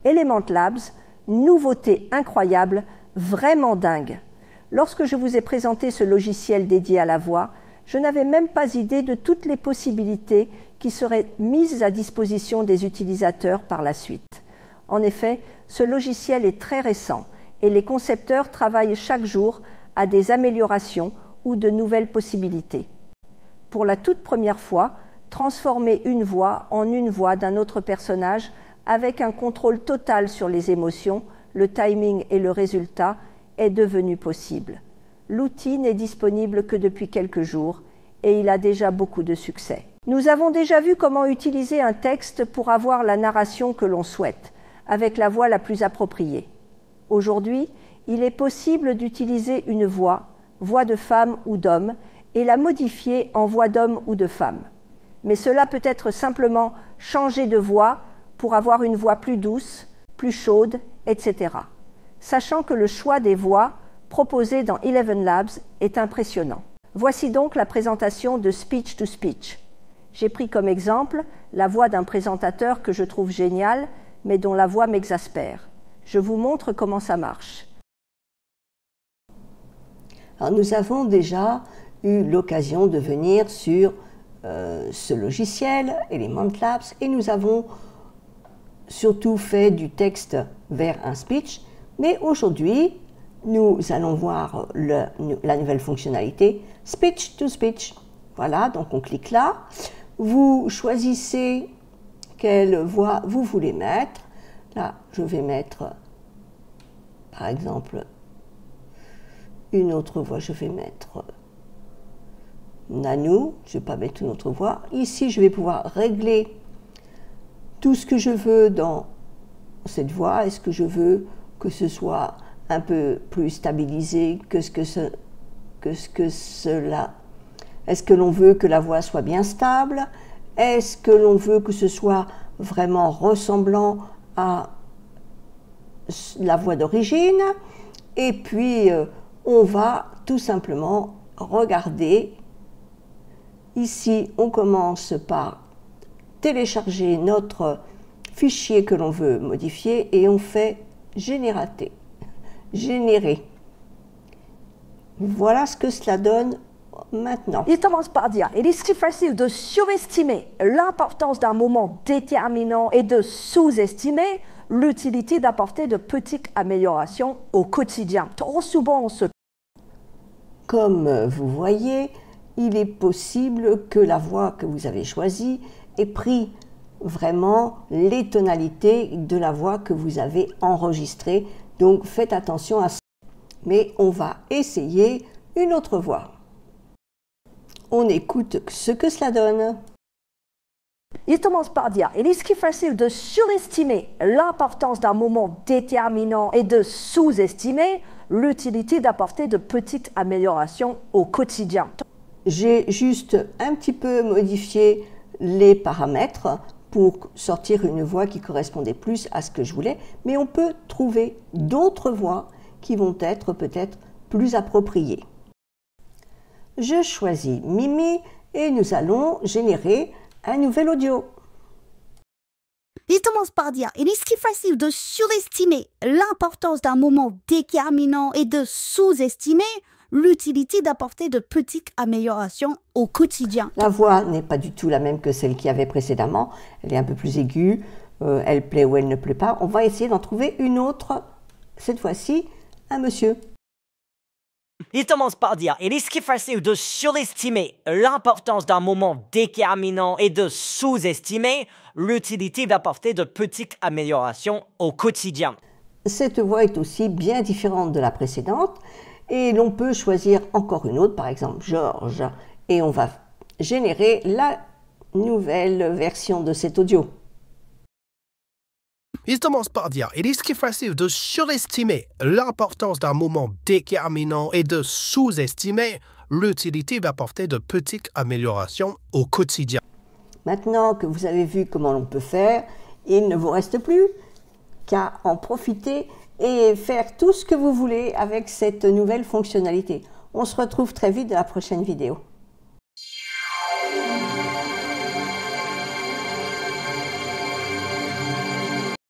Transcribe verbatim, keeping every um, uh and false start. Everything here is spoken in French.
Element Labs, nouveauté incroyable, vraiment dingue. Lorsque je vous ai présenté ce logiciel dédié à la voix, je n'avais même pas idée de toutes les possibilités qui seraient mises à disposition des utilisateurs par la suite. En effet, ce logiciel est très récent et les concepteurs travaillent chaque jour à des améliorations ou de nouvelles possibilités. Pour la toute première fois, transformer une voix en une voix d'un autre personnage avec un contrôle total sur les émotions, le timing et le résultat est devenu possible. L'outil n'est disponible que depuis quelques jours et il a déjà beaucoup de succès. Nous avons déjà vu comment utiliser un texte pour avoir la narration que l'on souhaite, avec la voix la plus appropriée. Aujourd'hui, il est possible d'utiliser une voix, voix de femme ou d'homme, et la modifier en voix d'homme ou de femme. Mais cela peut être simplement changer de voix pour avoir une voix plus douce, plus chaude, et cetera. Sachant que le choix des voix proposé dans Eleven Labs est impressionnant. Voici donc la présentation de Speech to Speech. J'ai pris comme exemple la voix d'un présentateur que je trouve génial, mais dont la voix m'exaspère. Je vous montre comment ça marche. Alors, nous avons déjà eu l'occasion de venir sur euh, ce logiciel, Element Labs, et nous avons surtout fait du texte vers un speech, mais aujourd'hui, nous allons voir le, la nouvelle fonctionnalité Speech to Speech. Voilà, donc on clique là. Vous choisissez quelle voix vous voulez mettre. Là, je vais mettre, par exemple, une autre voix. Je vais mettre Nanou. Je ne vais pas mettre une autre voix. Ici, je vais pouvoir régler tout ce que je veux dans cette voix. Est-ce que je veux que ce soit un peu plus stabilisé que ce que, ce, que, ce que cela. Est-ce que l'on veut que la voix soit bien stable? Est-ce que l'on veut que ce soit vraiment ressemblant à la voix d'origine? Et puis, euh, on va tout simplement regarder. Ici, on commence par télécharger notre fichier que l'on veut modifier et on fait générater. Générer. Voilà ce que cela donne maintenant. Il commence par dire « Il est si facile de surestimer l'importance d'un moment déterminant et de sous-estimer l'utilité d'apporter de petites améliorations au quotidien. » Trop souvent, on se... Comme vous voyez, il est possible que la voix que vous avez choisie ait pris vraiment les tonalités de la voix que vous avez enregistrée. Donc faites attention à ça. Mais on va essayer une autre voix. On écoute ce que cela donne. Il commence par dire « Il est si facile de surestimer l'importance d'un moment déterminant et de sous-estimer l'utilité d'apporter de petites améliorations au quotidien. » J'ai juste un petit peu modifié les paramètres pour sortir une voix qui correspondait plus à ce que je voulais, mais on peut trouver d'autres voix qui vont être peut-être plus appropriées. Je choisis Mimi et nous allons générer un nouvel audio. Il commence par dire « Il est si facile de surestimer l'importance d'un moment déterminant et de sous-estimer l'utilité d'apporter de petites améliorations au quotidien. » La voix n'est pas du tout la même que celle qu'il y avait précédemment. Elle est un peu plus aiguë, euh, elle plaît ou elle ne plaît pas. On va essayer d'en trouver une autre, cette fois-ci, un monsieur. Il commence par dire « Il est si facile de surestimer l'importance d'un moment déterminant et de sous-estimer l'utilité d'apporter de petites améliorations au quotidien. » Cette voix est aussi bien différente de la précédente et l'on peut choisir encore une autre, par exemple Georges, et on va générer la nouvelle version de cet audio. Il commence par dire « Il est si facile de surestimer l'importance d'un moment déterminant et de sous-estimer l'utilité d'apporter de petites améliorations au quotidien. » Maintenant que vous avez vu comment l'on peut faire, il ne vous reste plus qu'à en profiter et faire tout ce que vous voulez avec cette nouvelle fonctionnalité. On se retrouve très vite dans la prochaine vidéo.